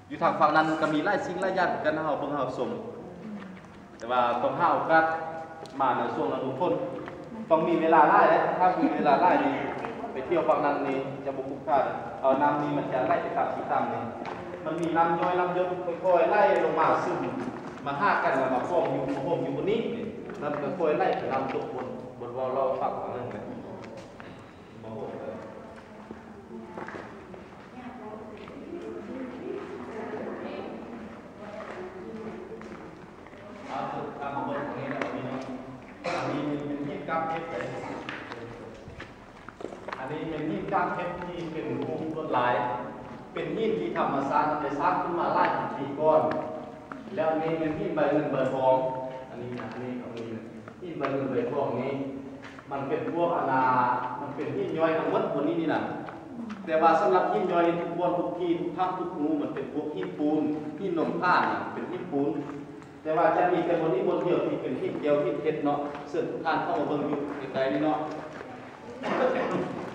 อยู่ทางฝั่งนั้นก็มีไล่สิ่งไล่ญาติกันเฮาเบิ่งเฮาสมแต่ว่าต้องเฮากัดมาในช่วงฤดูฝนต้องมีเวลาไล่แล้วถ้ามีเวลาไล่นี่ไปเที่ยวฝั่งนั้นนี่จะบ่คุ้มค่าเอาน้ำนี่มันจะไล่ไปตามที่ตามนี่มันมีน้ำย่อยน้ำเยอะค่อยๆไล่ลงมาซึมมาหากันแล้วมาฟ้องอยู่มาโฮมอยู่บนนี้แล้วก็ค่อยไล่ไปน้ำตกบนวอลเราฝั่งนั้นเลยมาโฮมเลยตามบนตรงนี้นะพี่น้องอันนี้เป็นที่กล้ามเพชรเลยอันนี้เป็นที่กล้ามเพชรที่เป็นวงลวดลายเป็นหินที่ธรรมชาติได้สร้างขึ้นมาหลายปีก่อนแล้วนี้เป็นหินใบเงินใบทองอันนี้นะอันนี้ตรงนี้หินใบเงินใบทองนี้มันเป็นพวกมันเป็นหินย่อยทั้งหมดบนนี้นี่นะแต่ว่าสำหรับหินย่อยทุกบนทุกที่ทุกภาคทุกงูมันเป็นพวกหินปูนหินนมผ้าเป็นหินปูนแต่ว่าจะมีแต่บนนี้บนเดียวที่เป็นหินเดียวหินเพชรเนาะซึ่งท่านเข้ามาเบิ่งอยู่ไกลๆนี่เนาะ